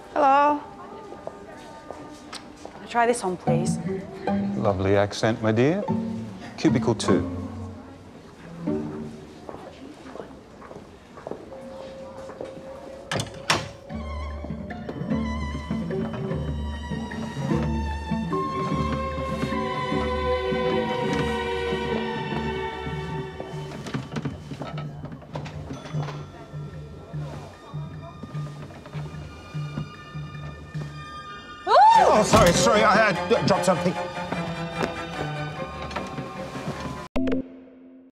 Hello. Try this on, please. Lovely accent, my dear. Cubicle 2. Oh, sorry, I dropped something.